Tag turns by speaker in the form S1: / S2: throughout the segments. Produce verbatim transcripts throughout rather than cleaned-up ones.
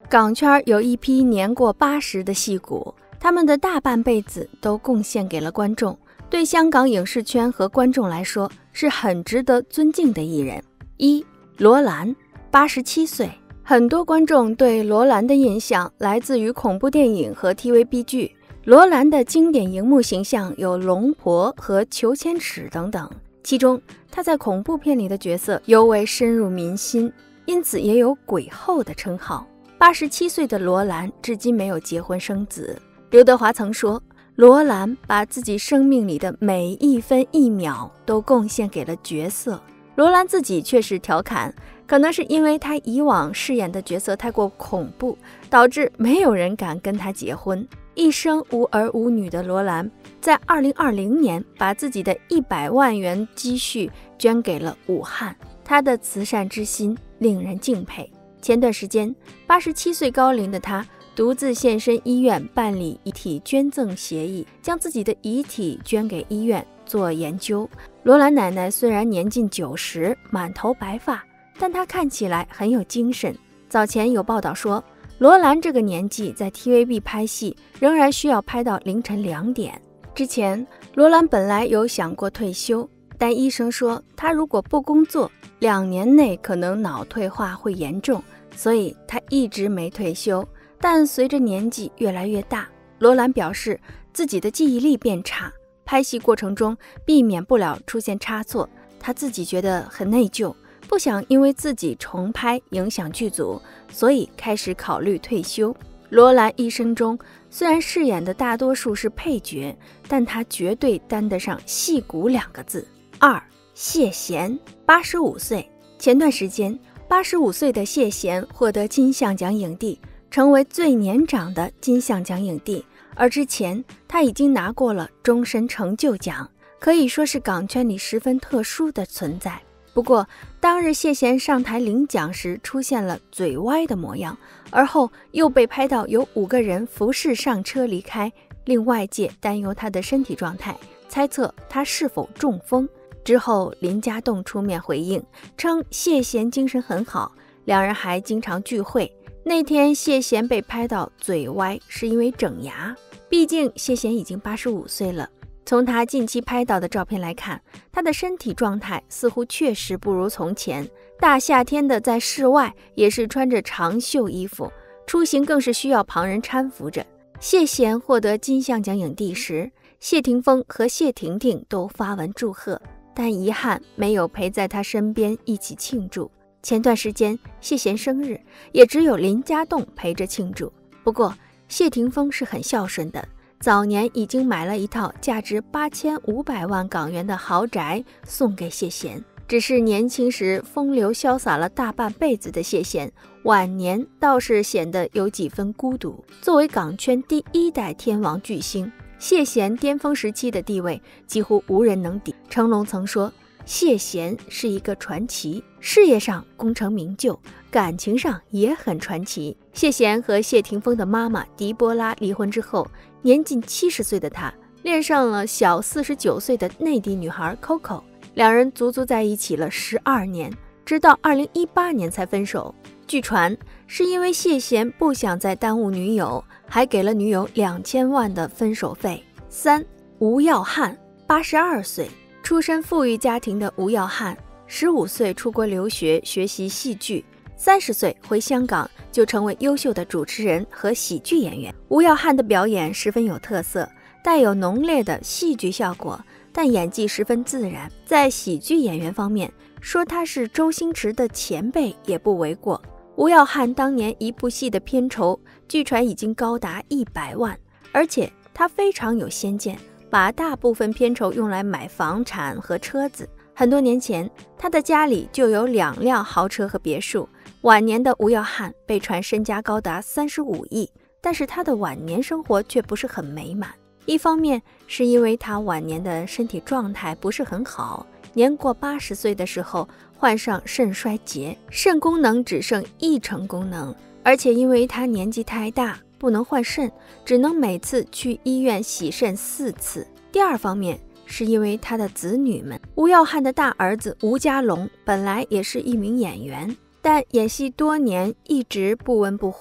S1: 港圈有一批年过八十的戏骨，他们的大半辈子都贡献给了观众，对香港影视圈和观众来说是很值得尊敬的艺人。一、罗兰，八十七岁。很多观众对罗兰的印象来自于恐怖电影和 T V B 剧。罗兰的经典荧幕形象有龙婆和裘千尺等等，其中他在恐怖片里的角色尤为深入民心，因此也有鬼后的称号。八十七岁的罗兰至今没有结婚生子。刘德华曾说，罗兰把自己生命里的每一分一秒都贡献给了角色。罗兰自己却是调侃，可能是因为他以往饰演的角色太过恐怖，导致没有人敢跟他结婚。一生无儿无女的罗兰，在二零二零年把自己的一百万元积蓄捐给了武汉，他的慈善之心令人敬佩。前段时间，八十七岁高龄的他独自现身医院办理遗体捐赠协议，将自己的遗体捐给医院做研究。罗兰奶奶虽然年近九十，满头白发，但她看起来很有精神。早前有报道说，罗兰这个年纪在 T V B 拍戏仍然需要拍到凌晨两点。之前罗兰本来有想过退休，但医生说他如果不工作，两年内可能脑退化会严重，所以他一直没退休。但随着年纪越来越大，罗兰表示自己的记忆力变差，拍戏过程中避免不了出现差错，他自己觉得很内疚，不想因为自己重拍影响剧组，所以开始考虑退休。罗兰一生中虽然饰演的大多数是配角，但他绝对担得上戏骨两个字。二、谢贤，八十五岁。前段时间，八十五岁的谢贤获得金像奖影帝，成为最年长的金像奖影帝，而之前他已经拿过了终身成就奖，可以说是港圈里十分特殊的存在。不过当日谢贤上台领奖时出现了嘴歪的模样，而后又被拍到有五个人服侍上车离开，令外界担忧他的身体状态，猜测他是否中风。之后林家栋出面回应，称谢贤精神很好，两人还经常聚会。那天谢贤被拍到嘴歪是因为整牙，毕竟谢贤已经八十五岁了。从他近期拍到的照片来看，他的身体状态似乎确实不如从前。大夏天的在室外也是穿着长袖衣服，出行更是需要旁人搀扶着。谢贤获得金像奖影帝时，谢霆锋和谢婷婷都发文祝贺，但遗憾没有陪在他身边一起庆祝。前段时间谢贤生日，也只有林家栋陪着庆祝。不过谢霆锋是很孝顺的，早年已经买了一套价值八千五百万港元的豪宅送给谢贤。只是年轻时风流潇洒了大半辈子的谢贤，晚年倒是显得有几分孤独。作为港圈第一代天王巨星，谢贤巅峰时期的地位几乎无人能敌。成龙曾说，谢贤是一个传奇，事业上功成名就，感情上也很传奇。谢贤和谢霆锋的妈妈狄波拉离婚之后，年近七十岁的他恋上了小四十九岁的内地女孩 Coco， 两人足足在一起了十二年，直到二零一八年才分手。据传是因为谢贤不想再耽误女友，还给了女友两千万的分手费。三、吴耀汉，八十二岁。出身富裕家庭的吴耀汉，十五岁出国留学学习戏剧，三十岁回香港就成为优秀的主持人和喜剧演员。吴耀汉的表演十分有特色，带有浓烈的戏剧效果，但演技十分自然。在喜剧演员方面，说他是周星驰的前辈也不为过。吴耀汉当年一部戏的片酬据传已经高达一百万，而且他非常有先见，把大部分片酬用来买房产和车子。很多年前，他的家里就有两辆豪车和别墅。晚年的吴耀汉被传身家高达三十五亿，但是他的晚年生活却不是很美满。一方面是因为他晚年的身体状态不是很好，年过八十岁的时候患上肾衰竭，肾功能只剩一成功能，而且因为他年纪太大，不能换肾，只能每次去医院洗肾四次。第二方面是因为他的子女们，吴耀汉的大儿子吴家龙本来也是一名演员，但演戏多年一直不温不火。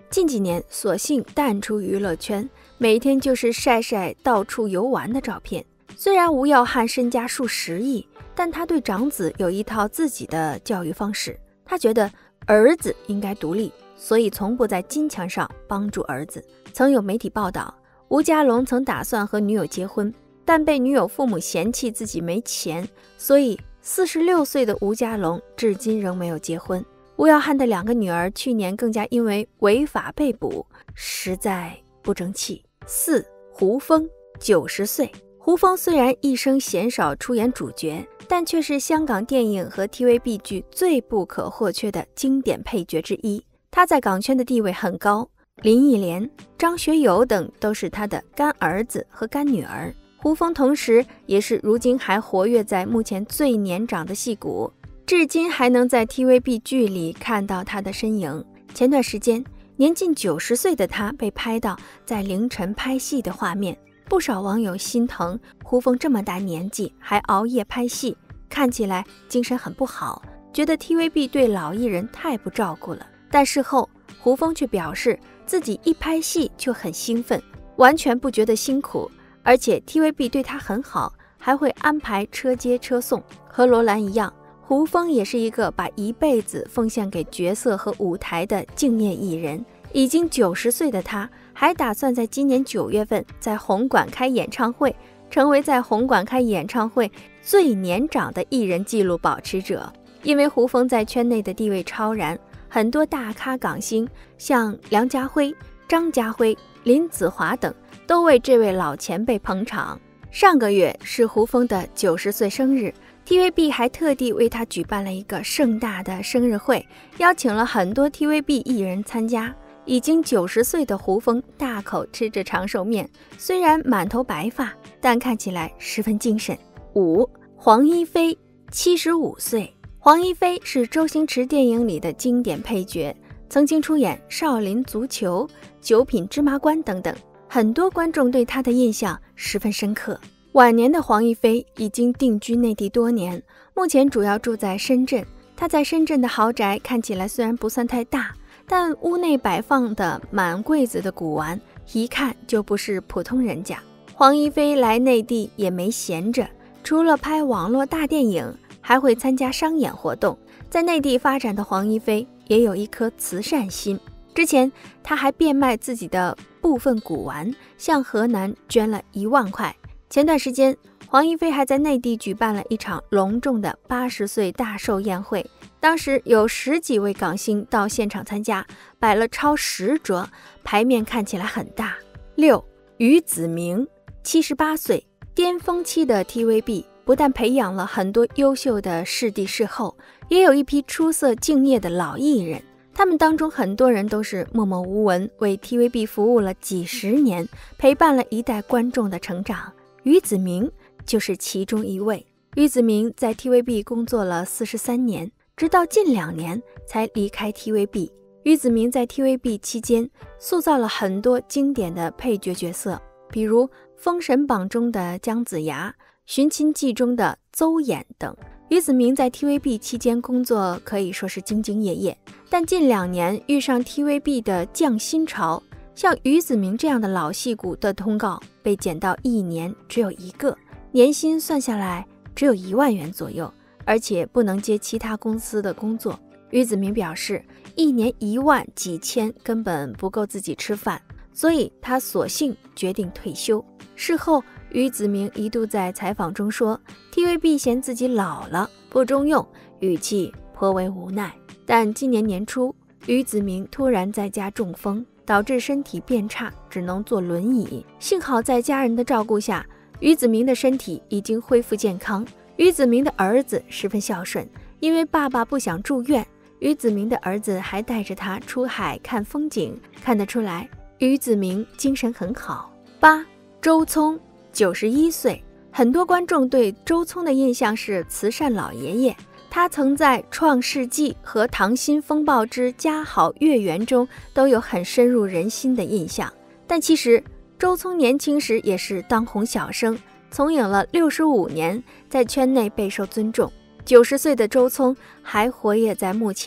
S1: 近几年索性淡出娱乐圈，每天就是晒晒到处游玩的照片。虽然吴耀汉身家数十亿，但他对长子有一套自己的教育方式。他觉得儿子应该独立，所以从不在金钱上帮助儿子。曾有媒体报道，吴家龙曾打算和女友结婚，但被女友父母嫌弃自己没钱，所以四十六岁的吴家龙至今仍没有结婚。吴耀汉的两个女儿去年更加因为违法被捕，实在不争气。四、胡枫九十岁。胡枫虽然一生鲜少出演主角，但却是香港电影和 T V B 剧最不可或缺的经典配角之一。他在港圈的地位很高，林忆莲、张学友等都是他的干儿子和干女儿。胡枫同时也是如今还活跃在目前最年长的戏骨，至今还能在 T V B 剧里看到他的身影。前段时间，年近九十岁的他被拍到在凌晨拍戏的画面，不少网友心疼胡枫这么大年纪还熬夜拍戏，看起来精神很不好，觉得 T V B 对老艺人太不照顾了。但事后胡枫却表示自己一拍戏就很兴奋，完全不觉得辛苦，而且 T V B 对他很好，还会安排车接车送。和罗兰一样，胡枫也是一个把一辈子奉献给角色和舞台的敬业艺人。已经九十岁的他还打算在今年九月份在红馆开演唱会，成为在红馆开演唱会最年长的艺人纪录保持者。因为胡枫在圈内的地位超然，很多大咖港星像梁家辉、张家辉、林子华等都为这位老前辈捧场。上个月是胡枫的九十岁生日， T V B 还特地为他举办了一个盛大的生日会，邀请了很多 T V B 艺人参加。已经九十岁的胡枫大口吃着长寿面，虽然满头白发，但看起来十分精神。五、黄一飞七十五岁。黄一飞是周星驰电影里的经典配角，曾经出演《少林足球》、《九品芝麻官》等等，很多观众对他的印象十分深刻。晚年的黄一飞已经定居内地多年，目前主要住在深圳。他在深圳的豪宅看起来虽然不算太大，但屋内摆放的满柜子的古玩，一看就不是普通人家。黄一飞来内地也没闲着，除了拍网络大电影，还会参加商演活动。在内地发展的黄一飞也有一颗慈善心，之前他还变卖自己的部分古玩，向河南捐了一万块。前段时间，黄一飞还在内地举办了一场隆重的八十岁大寿宴会，当时有十几位港星到现场参加，摆了超十桌，牌面看起来很大。六、于子明七十八岁。巅峰期的 T V B 不但培养了很多优秀的视帝视后，也有一批出色敬业的老艺人，他们当中很多人都是默默无闻，为 T V B 服务了几十年，陪伴了一代观众的成长。于子明就是其中一位。于子明在 T V B 工作了四十三年，直到近两年才离开 T V B。 于子明在 T V B 期间塑造了很多经典的配角角色，比如《封神榜》中的姜子牙，《寻秦记》中的邹衍等。于子明在 T V B 期间工作可以说是兢兢业业，但近两年遇上 T V B 的降薪潮，像于子明这样的老戏骨的通告被减到一年只有一个，年薪算下来只有一万元左右，而且不能接其他公司的工作。于子明表示，一年一万几千根本不够自己吃饭，所以他索性决定退休。事后，于子明一度在采访中说 T V B 嫌自己老了不中用，语气颇为无奈。但今年年初，于子明突然在家中风，导致身体变差，只能坐轮椅。幸好在家人的照顾下，于子明的身体已经恢复健康。于子明的儿子十分孝顺，因为爸爸不想住院，于子明的儿子还带着他出海看风景，看得出来于子明精神很好。八、周聪九十一岁。很多观众对周聪的印象是慈善老爷爷，他曾在《创世纪》和《溏心风暴之家好月圆》中都有很深入人心的印象。但其实周聪年轻时也是当红小生，从影了六十五年，在圈内备受尊重。九十岁的周聪还活跃在幕前，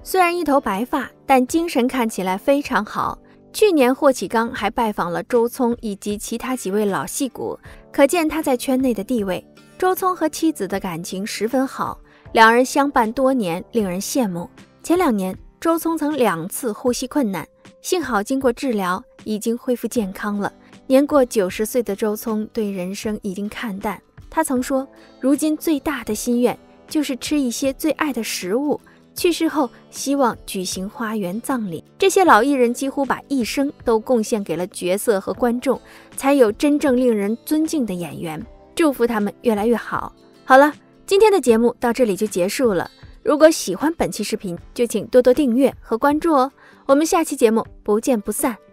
S1: 虽然一头白发，但精神看起来非常好。去年霍启刚还拜访了周聪以及其他几位老戏骨，可见他在圈内的地位。周聪和妻子的感情十分好，两人相伴多年，令人羡慕。前两年，周聪曾两次呼吸困难，幸好经过治疗，已经恢复健康了。年过九十岁的周聪对人生已经看淡，他曾说，如今最大的心愿就是吃一些最爱的食物，去世后希望举行花园葬礼。这些老艺人几乎把一生都贡献给了角色和观众，才有真正令人尊敬的演员。祝福他们越来越好。好了，今天的节目到这里就结束了。如果喜欢本期视频，就请多多订阅和关注哦。我们下期节目不见不散。